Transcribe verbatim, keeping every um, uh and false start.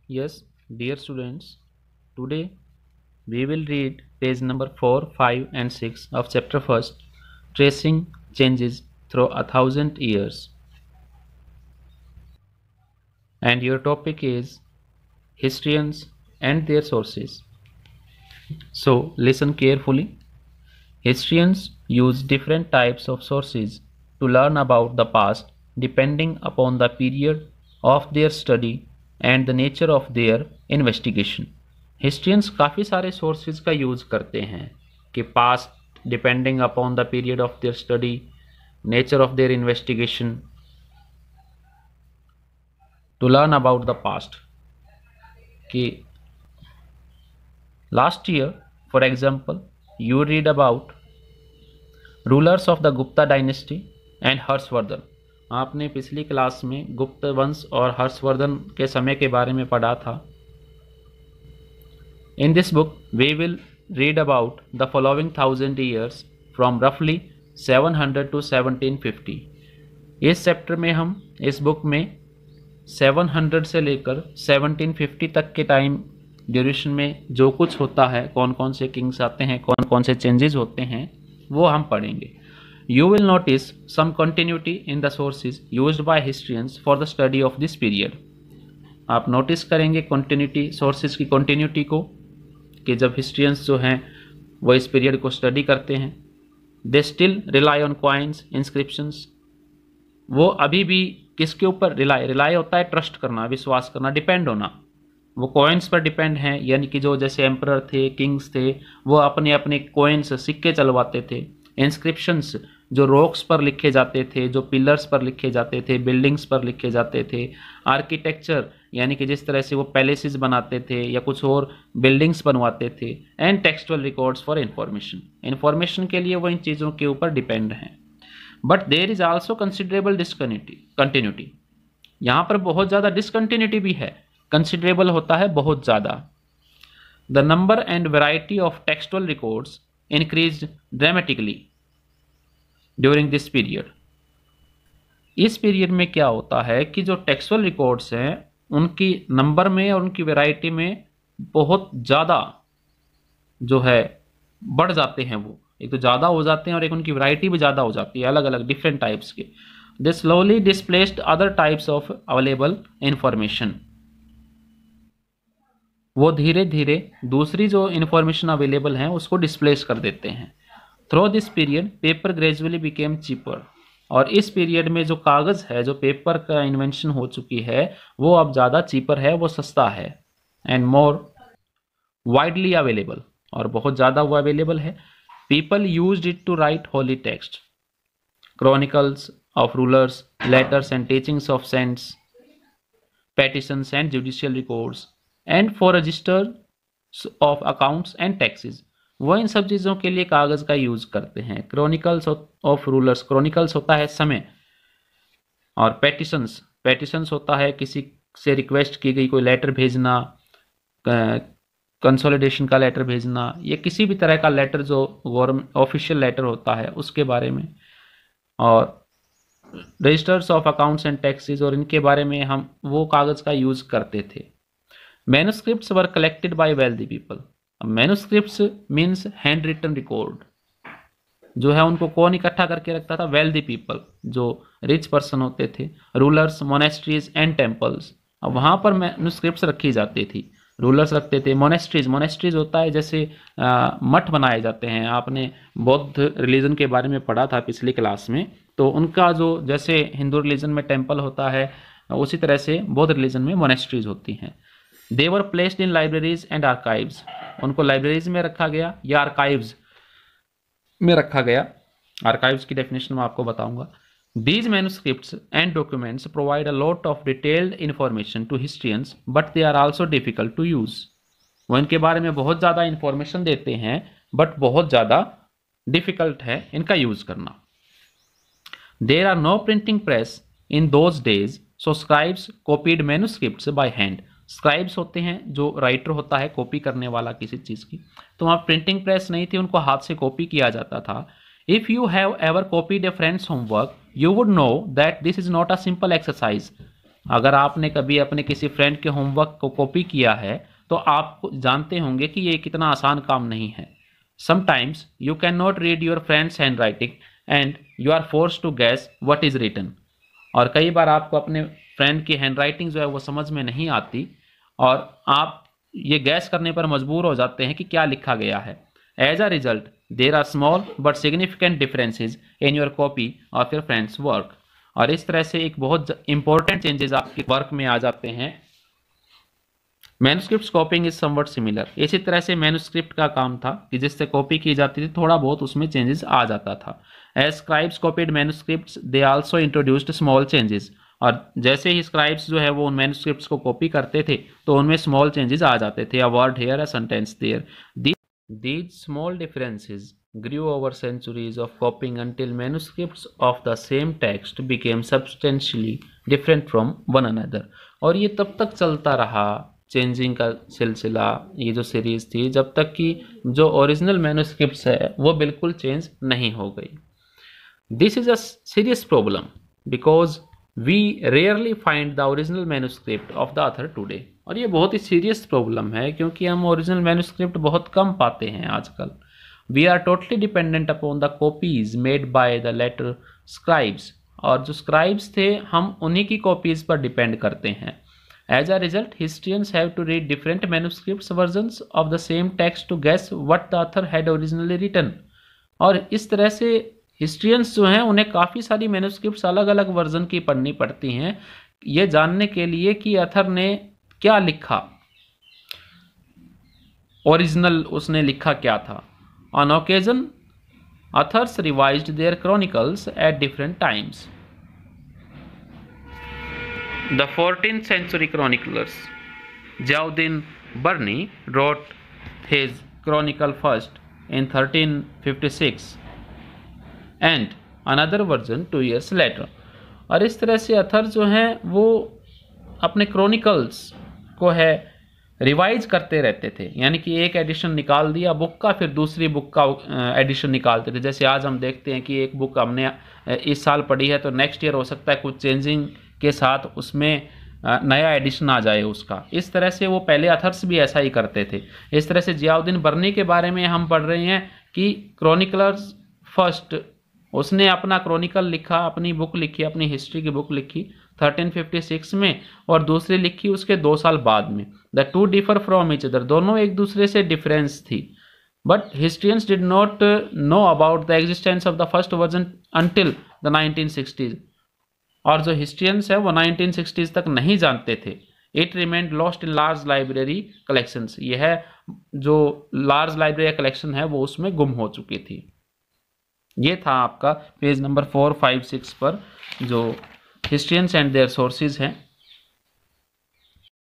Yes, dear students, today we will read page number four, five, and six of chapter first, Tracing Changes Through a Thousand Years. And your topic is Historians and Their Sources. So, listen carefully. Historians use different types of sources to learn about the past depending upon the period of their study and the nature of their investigation. हिस्ट्रियंस काफ़ी सारे sources का use करते हैं कि past depending upon the period of their study, nature of their investigation, to learn about the past. कि last year for example you read about rulers of the Gupta dynasty and Harshavardhana. आपने पिछली class में गुप्त वंश और हर्षवर्धन के समय के बारे में पढ़ा था. In this book, we will read about the following thousand years from roughly seven hundred to seventeen fifty. इस चैप्टर में हम इस बुक में सात सौ से लेकर सत्रह सौ पचास तक के टाइम ड्यूरेशन में जो कुछ होता है, कौन कौन से किंग्स आते हैं, कौन कौन से चेंजेस होते हैं, वो हम पढ़ेंगे. You will notice some continuity in the sources used by historians for the study of this period. आप नोटिस करेंगे कंटिन्यूटी, सोर्सेज की कंटिन्यूटी को, कि जब हिस्ट्रियंस जो हैं वो इस पीरियड को स्टडी करते हैं. They still rely on coins, inscriptions. वो अभी भी किसके ऊपर रिलाई रिलाई होता है? ट्रस्ट करना, विश्वास करना, डिपेंड होना. वो कॉइन्स पर डिपेंड हैं, यानी कि जो जैसे एम्परर थे, किंग्स थे, वो अपने अपने कॉइन्स, सिक्के चलवाते थे. इंस्क्रिप्शंस जो रॉक्स पर लिखे जाते थे, जो पिलर्स पर लिखे जाते थे, बिल्डिंग्स पर लिखे जाते थे. आर्किटेक्चर यानी कि जिस तरह से वो पैलेसेस बनाते थे या कुछ और बिल्डिंग्स बनवाते थे. And textual records for information, information के लिए वो इन चीज़ों के ऊपर डिपेंड हैं. But there is also considerable discontinuity continuity. यहाँ पर बहुत ज़्यादा डिसकंटिन्यूटी भी है. कंसिडरेबल होता है बहुत ज़्यादा. The number and variety of textual records increase dramatically during this period. इस पीरियड में क्या होता है कि जो टेक्सचुअल रिकॉर्ड्स हैं उनकी नंबर में और उनकी वैरायटी में बहुत ज़्यादा जो है बढ़ जाते हैं. वो एक तो ज़्यादा हो जाते हैं और एक उनकी वैरायटी भी ज़्यादा हो जाती है, अलग अलग डिफरेंट टाइप्स के. They slowly displaced other types of available information. वो धीरे धीरे दूसरी जो इन्फॉर्मेशन अवेलेबल हैं उसको डिस्प्लेस कर देते हैं. Through this period paper gradually became cheaper. और इस पीरियड में जो कागज़ है, जो पेपर का इन्वेंशन हो चुकी है, वो अब ज़्यादा चीपर है, वो सस्ता है. एंड मोर वाइडली अवेलेबल, और बहुत ज़्यादा वो अवेलेबल है. People used it to write holy text, chronicles of rulers, letters and teachings of saints, petitions and judicial records, and for register of accounts and taxes. वो इन सब चीज़ों के लिए कागज़ का यूज़ करते हैं. क्रॉनिकल्स ऑफ रूलर्स, क्रॉनिकल्स होता है समय, और पेटिशंस, पेटिशंस होता है किसी से रिक्वेस्ट की गई कोई लेटर भेजना, कंसोलिडेशन का लेटर भेजना, या किसी भी तरह का लेटर जो गवर्नमेंट ऑफिशियल लेटर होता है उसके बारे में. और registers of accounts and taxes, और इनके बारे में हम वो कागज़ का यूज़ करते थे. Manuscripts were collected by wealthy people. Manuscripts means hand written record. जो है उनको कौन इकट्ठा करके रखता था? वेल्दी पीपल, जो रिच पर्सन होते थे. Rulers, monasteries and temples. अब वहाँ पर मैन्युस्क्रिप्ट्स रखी जाती थी. रूलर्स रखते थे. मोनेस्ट्रीज, मोनेस्ट्रीज होता है जैसे आ, मठ बनाए जाते हैं. आपने बौद्ध रिलीजन के बारे में पढ़ा था पिछली क्लास में. तो उनका जो जैसे हिंदू रिलीजन में टेम्पल होता है, उसी तरह से बौद्ध रिलीजन में मोनेस्ट्रीज होती हैं. They were placed in libraries and archives. उनको लाइब्रेरीज में रखा गया या आर्काइव्स में रखा गया. आर्काइव्स की डेफिनेशन मैं आपको बताऊंगा. These manuscripts and documents provide a lot of detailed information to historians, but they are also difficult to use. वो इनके बारे में बहुत ज़्यादा इंफॉर्मेशन देते हैं, बट बहुत ज़्यादा डिफिकल्ट है इनका यूज़ करना. There are no printing press in those days, so scribes copied manuscripts by hand. Scribes होते हैं जो राइटर होता है, कॉपी करने वाला किसी चीज़ की. तो वहाँ प्रिंटिंग प्रेस नहीं थी, उनको हाथ से कॉपी किया जाता था. If you have ever copied a friend's homework, you would know that this is not a simple exercise. अगर आपने कभी अपने किसी फ्रेंड के होमवर्क को कॉपी किया है तो आप जानते होंगे कि ये कितना आसान काम नहीं है। Sometimes you can not read your friend's hand writing and you are force to guess what is written. और कई बार आपको अपने फ्रेंड की हैंड राइटिंग जो है वो समझ में नहीं आती और आप ये गैस करने पर मजबूर हो जाते हैं कि क्या लिखा गया है। As a result there are small but significant differences in your copy of your friend's work. और इस तरह से एक बहुत इंपॉर्टेंट चेंजेस आपके वर्क में आ जाते हैं। Manuscript copying is somewhat similar. इसी तरह से मैन्युस्क्रिप्ट का काम था कि जिससे कॉपी की जाती थी, थोड़ा बहुत उसमें चेंजेस आ जाता था। As scribes copied manuscripts they also introduced small changes. और जैसे ही स्क्राइब्स जो है वो उन मैन्युस्क्रिप्ट्स को कॉपी करते थे तो उनमें स्मॉल चेंजेस आ जाते थे। A word here, a sentence there. These small differences grew over centuries of copying until manuscripts of the same text became substantially different from one another। और ये तब तक चलता रहा चेंजिंग का सिलसिला, ये जो सीरीज थी, जब तक कि जो ओरिजिनल मैन्युस्क्रिप्ट्स है वो बिल्कुल चेंज नहीं हो गई। This is a serious problem because we rarely find the original manuscript of the author today. और ये बहुत ही सीरियस प्रॉब्लम है क्योंकि हम ओरिजिनल मैन्युस्क्रिप्ट बहुत कम पाते हैं आजकल। We are totally dependent upon the copies made by the later scribes. और जो स्क्राइब्स थे हम उन्हीं की कॉपीज पर डिपेंड करते हैं। As a result historians have to read different manuscripts versions of the same text to guess what the author had originally written. और इस तरह से हिस्ट्रियंस जो हैं उन्हें काफ़ी सारी मैन्युस्क्रिप्ट्स अलग अलग वर्जन की पढ़नी पड़ती हैं ये जानने के लिए कि ऑथर ने क्या लिखा, ओरिजिनल उसने लिखा क्या था। On occasion authors revised their chronicles at different times. The fourteenth century chroniclers Ziauddin Barani wrote his chronicle first in thirteen fifty-six and another version two years later। और इस तरह से ऑथर जो हैं वो अपने क्रॉनिकल्स को है रिवाइज करते रहते थे, यानी कि एक एडिशन निकाल दिया बुक का, फिर दूसरी बुक का एडिशन निकालते थे। जैसे आज हम देखते हैं कि एक बुक हमने इस साल पढ़ी है तो नेक्स्ट ईयर हो सकता है कुछ चेंजिंग के साथ उसमें नया एडिशन आ जाए उसका। इस तरह से वो पहले ऑथर्स भी ऐसा ही करते थे। इस तरह से जियाउद्दीन बर्नी के बारे में हम पढ़ रहे हैं कि क्रॉनिकलर्स फर्स्ट, उसने अपना क्रॉनिकल लिखा, अपनी बुक लिखी, अपनी हिस्ट्री की बुक लिखी थर्टीन फिफ्टी सिक्स में और दूसरी लिखी उसके दो साल बाद में। The two differ from each other, दोनों एक दूसरे से डिफरेंस थी। But historians did not know about the existence of the first version until the nineteen sixties. और जो हिस्ट्रियंस है वो नाइनटीन सिक्सटीज तक नहीं जानते थे। It remained lost in large library collections, यह जो लार्ज लाइब्रेरी कलेक्शन है वो उसमें गुम हो चुकी थी। ये था आपका page number four five six पर जो हिस्ट्रियंस एंड देयर सोर्सेज हैं।